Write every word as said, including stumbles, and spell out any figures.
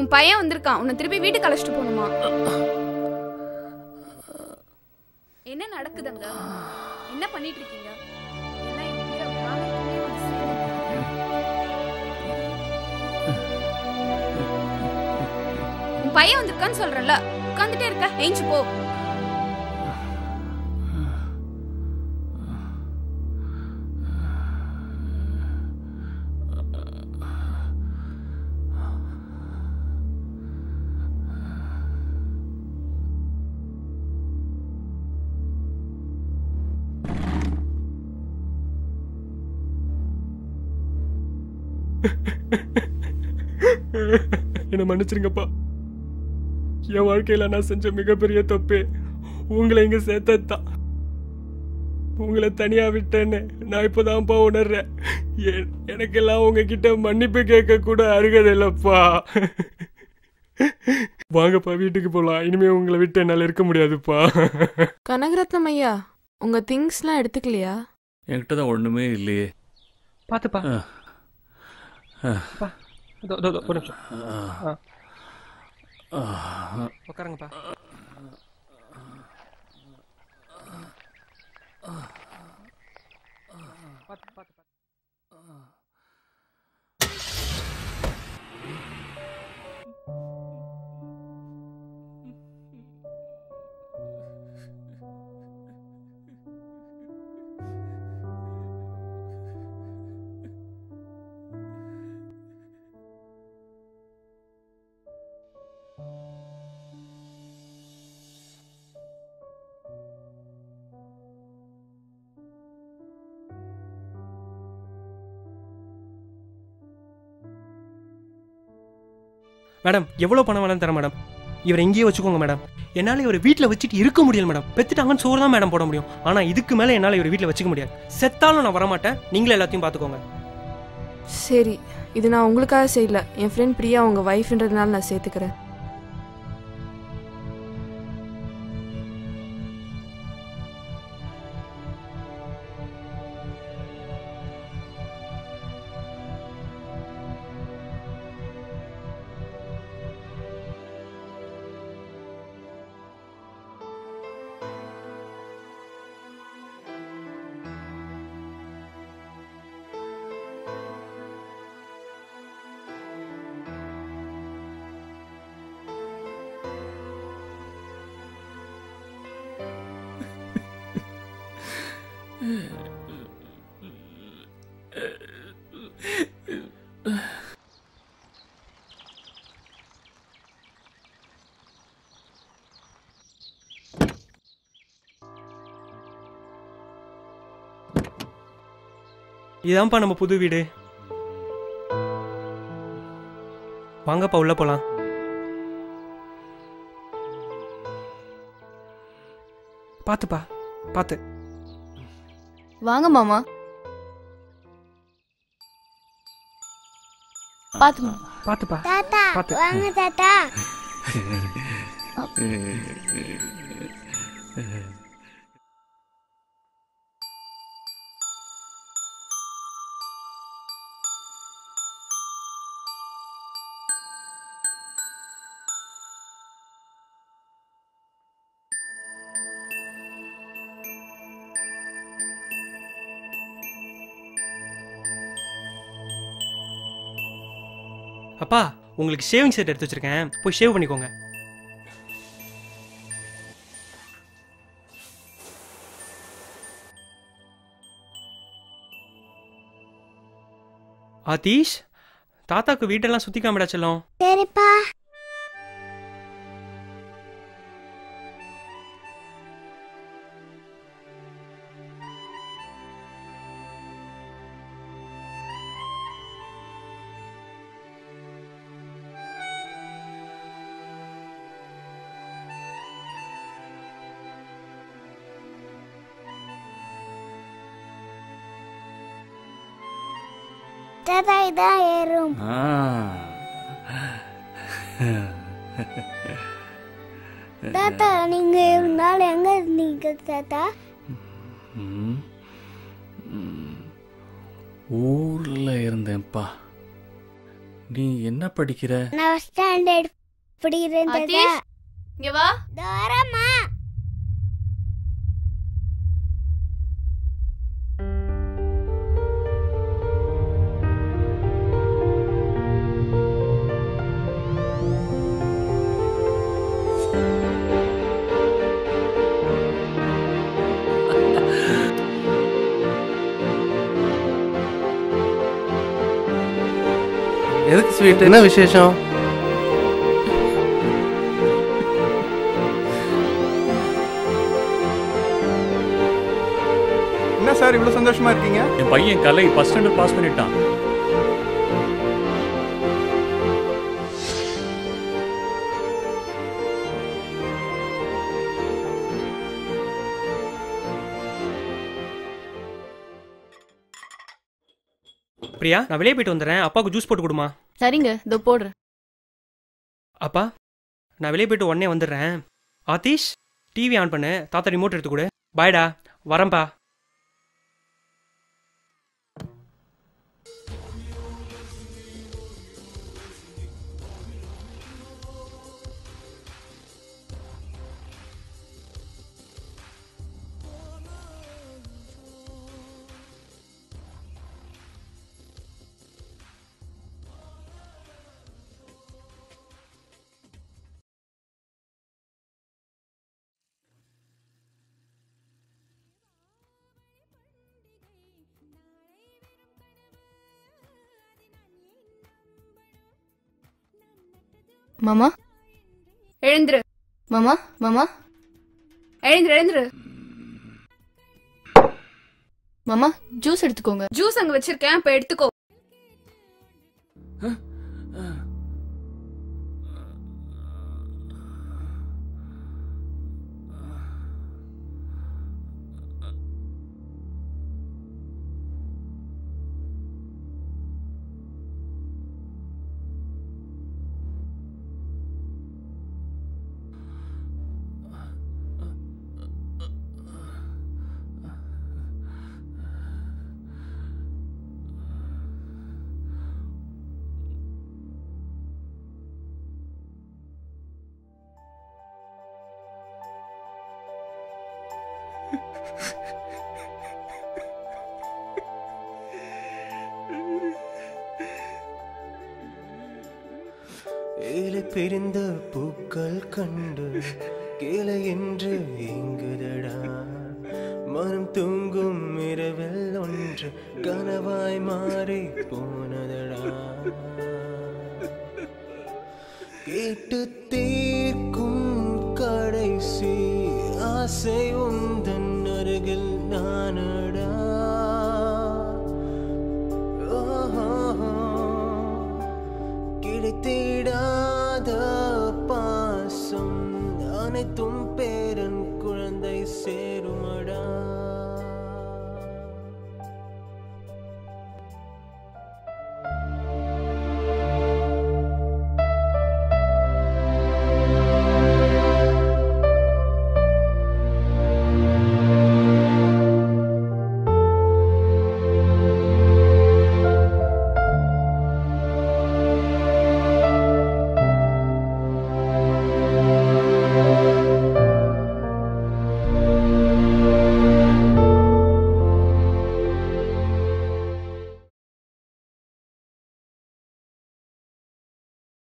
உன் பையன் வந்திருக்கான். உன்னை திருப்பி வீட்டுக்கு அழைச்சிட்டு போகணுமா? என்ன நடக்குதுங்க? என்ன பண்ணிட்டு இருக்கீங்க? உன் பையன் வந்திருக்கான்னு சொல்றல, உட்காந்துட்டே இருக்க, ஏஞ்சு போ. என்ன மன்னிச்சிருங்கப்பா. என் வாழ்க்கையில நான் செஞ்ச மிகப்பெரிய தப்பு உங்களை இங்க சேர்த்ததான். உங்களை தனியா விட்டேன்னு நான் இப்பதான்ப்பா உணர்றேன். எனக்கெல்லாம் உங்ககிட்ட மன்னிப்பு கேட்க கூட அருகதை இல்லப்பா. வாங்கப்பா, வீட்டுக்கு போலாம். இனிமே உங்களை விட்டு என்னால இருக்க முடியாதுப்பா. கனகரத்னம் ஐயா, உங்க திங்ஸ் எல்லாம் எடுத்துக்கலையா? என்கிட்ட தான் ஒண்ணுமே இல்லையே. பாத்துப்பா ஒரு நிமிஷம் உட்காருங்கப்பா. பாத்து பாத்து மேடம், எவ்வளோ பணம் வேணாலும் தரேன் மேடம். இவரை எங்கேயே வச்சுக்கோங்க மேடம். என்னால் இவரை வீட்டில் வச்சுட்டு இருக்க முடியல மேடம். பெற்றுட்டாங்கன்னு சோறு தான் மேடம் போட முடியும். ஆனால் இதுக்கு மேலே என்னால் இவரை வீட்டில் வச்சுக்க முடியாது. செத்தாலும் நான் வரமாட்டேன். நீங்களே எல்லாத்தையும் பார்த்துக்கோங்க. சரி, இது நான் உங்களுக்காக செய்யல. என் ஃப்ரெண்ட் பிரியா உங்கள் ஒய்ஃப்ன்றதுனால நான் சேர்த்துக்கிறேன். இதான்ப்பா நம்ம புது வீடு. வாங்கப்பா உள்ள போலாம். பாத்துப்பா பாத்து வாங்க மாமா. பாத்து பாத்துப்பா தாத்தா வாங்க தாத்தா. அப்பா, உங்களுக்கு ஷேவிங் செட் எடுத்து வச்சிருக்கேன். போய் ஷேவ் பண்ணிக்கோங்க. ஆதீஷ், தாத்தாக்கு வீட்டெல்லாம் சுத்தி காமிடா செல்லம். சரிப்பா. தாத்தா இதான் ஏறும். தாத்தா நீங்க நாள் எங்க இருந்தீங்க தாத்தா? ஊர்ல இருந்தேன்ப்பா. நீ என்ன படிக்கிற? நான் ஃபர்ஸ்ட் ஸ்டாண்டர்ட் படிக்கிறேன் தாத்தா. ஆதிஷ் இங்க வா. தாரமா எதுக்கு ஸ்வீட்? என்ன விசேஷம்? என்ன சார் இவ்வளவு சந்தோஷமா இருக்கீங்க? என் பையன் கலை ஃபர்ஸ்ட் ஸ்டாண்டர்ட் பாஸ் பண்ணிட்டான். பிரியா, நான் வெளியே போயிட்டு வந்துடுறேன். அப்பாவுக்கு ஜூஸ் போட்டு கொடுமா. சரிங்க, இதோ போடுறேன். அப்பா, நான் வெளியே போயிட்டு உடனே வந்துடுறேன். ஆதிஷ், டிவி ஆன் பண்ணு. தாத்தா ரிமோட் எடுத்து கொடு. பாய்டா, வரேன்ப்பா. மாமா எழுந்துரு. மாமா மாமா எழுந்துரு எழுந்துரு. மாமா ஜூஸ் எடுத்துக்கோங்க. ஜூஸ் அங்க வச்சிருக்கேன், இப்ப எடுத்துக்கோ. ஏழை பிரிந்த பூக்கள் கண்டு கேளை என்று இங்குதடா. மனம் தூங்கும் இரவில் ஒன்று கனவாய் மாறி போனதடா. கேட்டு தீர்க்கும் கடைசி ஆசை உந்தன் அருகில் நானடா.